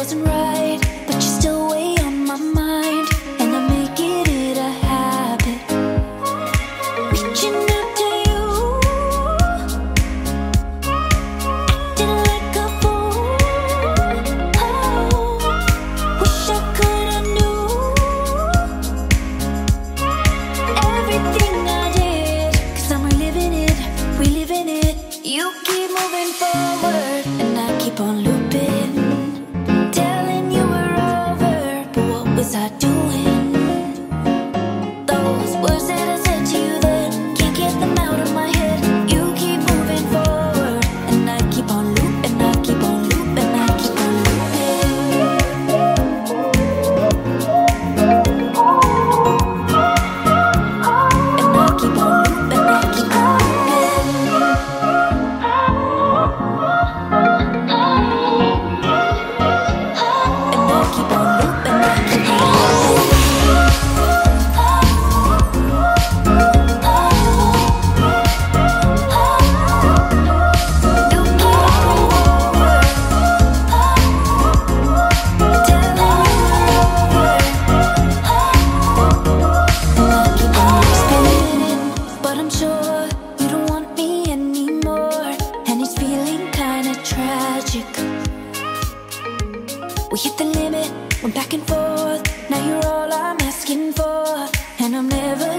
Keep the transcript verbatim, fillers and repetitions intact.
wasn't right, but you're still way on my mind, and I'm making it a habit. Reaching out to you, acting like a fool. Oh, wish I could've knew everything I did, 'cause I'm reliving it, reliving it. You keep moving forward, and I keep on looping, telling you we're over, but what was I doing? Those words that I said to you then, can't get them out of my head. You keep moving forward, and I keep on looping, I keep on looping, I keep on looping. And I keep on looping, I keep on hit the limit, went back and forth. Now you're all I'm asking for, and I'm never